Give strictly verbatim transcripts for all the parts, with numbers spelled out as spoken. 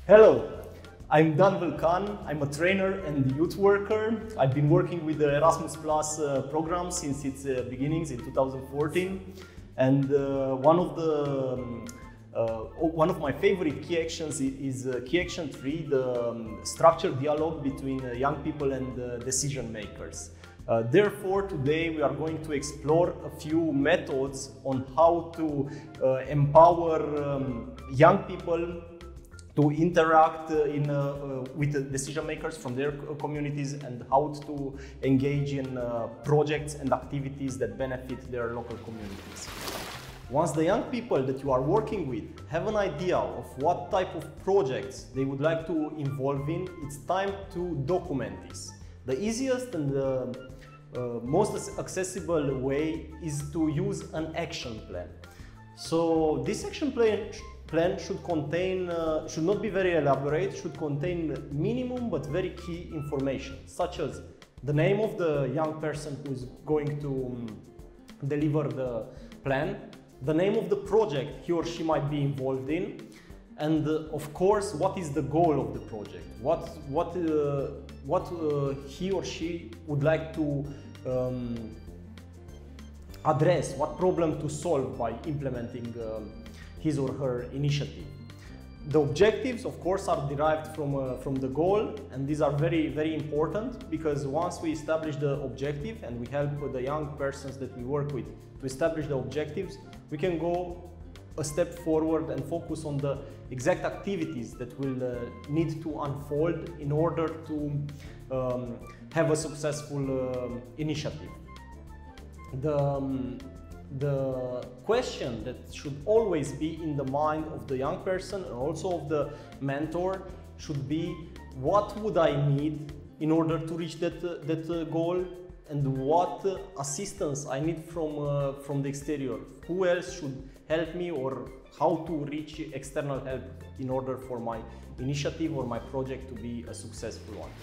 Hello, I'm Dan Vulcan. I'm a trainer and youth worker. I've been working with the Erasmus Plus uh, program since its uh, beginnings in two thousand fourteen. And uh, one of the um, uh, one of my favorite key actions is uh, key action three, the um, structured dialogue between uh, young people and uh, decision makers. Uh, therefore, today we are going to explore a few methods on how to uh, empower um, young people to interact uh, in, uh, uh, with the decision makers from their communities and how to engage in uh, projects and activities that benefit their local communities. Once the young people that you are working with have an idea of what type of projects they would like to involve in, it's time to document this. The easiest and the uh, most accessible way is to use an action plan. So this action plan plan should contain, uh, should not be very elaborate, should contain minimum but very key information, such as the name of the young person who is going to um, deliver the plan, the name of the project he or she might be involved in, and uh, of course, what is the goal of the project, what, what, uh, what uh, he or she would like to um, address, what problem to solve by implementing um, his or her initiative. The objectives, of course, are derived from, uh, from the goal, and these are very, very important because once we establish the objective and we help the young persons that we work with to establish the objectives, we can go a step forward and focus on the exact activities that will uh, need to unfold in order to um, have a successful uh, initiative. The, um, The question that should always be in the mind of the young person and also of the mentor should be, what would I need in order to reach that, uh, that uh, goal, and what uh, assistance I need from, uh, from the exterior? Who else should help me, or how to reach external help in order for my initiative or my project to be a successful one?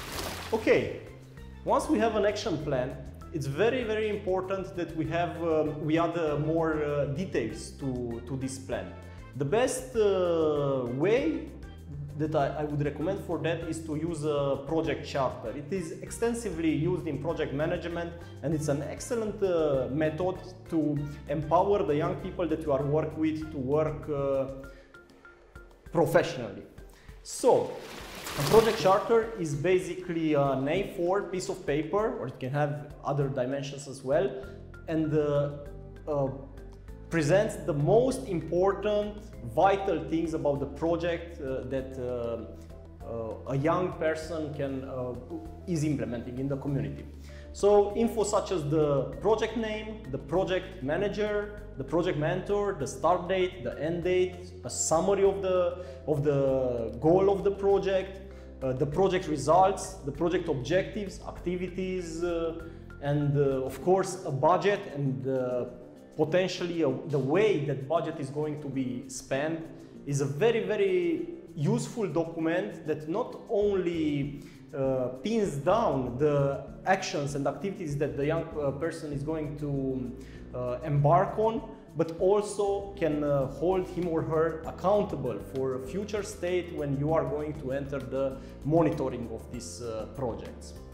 Okay, once we have an action plan, it's very, very important that we have, um, we add uh, more uh, details to, to this plan. The best uh, way that I, I would recommend for that is to use a project charter. It is extensively used in project management, and it's an excellent uh, method to empower the young people that you are working with to work uh, professionally. So, a project charter is basically an A four piece of paper, or it can have other dimensions as well, and uh, uh, presents the most important, vital things about the project uh, that uh, uh, a young person can, uh, is implementing in the community. So info such as the project name, the project manager, the project mentor, the start date, the end date, a summary of the, of the goal of the project, uh, the project results, the project objectives, activities, uh, and uh, of course a budget, and uh, potentially a, the way that budget is going to be spent is a very, very useful document that not only uh, pins down the actions and activities that the young uh, person is going to uh, embark on, but also can uh, hold him or her accountable for a future state when you are going to enter the monitoring of these uh, projects.